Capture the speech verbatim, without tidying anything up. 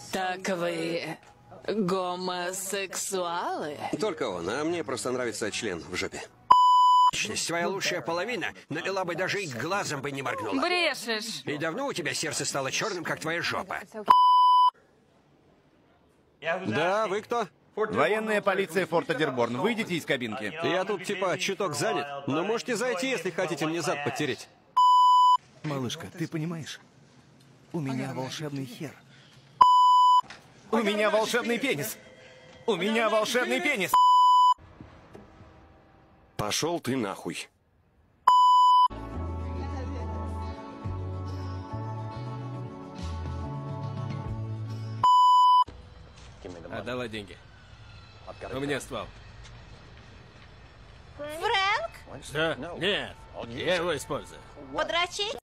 Так вы гомосексуалы? Только он, а мне просто нравится член в жопе. Твоя лучшая половина налила бы даже и глазом бы не моргнула. Брешешь. И давно у тебя сердце стало черным, как твоя жопа? Да, вы кто? Военная полиция Форта Дирборн. Выйдите из кабинки. Я тут типа чуток занят, но можете зайти, если хотите мне зад подтереть. Малышка, ты понимаешь? У меня волшебный хер. У меня волшебный пенис. У меня волшебный пенис. Пошел ты нахуй. Отдала деньги. У меня ствол. Фрэнк? Что? Нет, я его использую. Подрочить?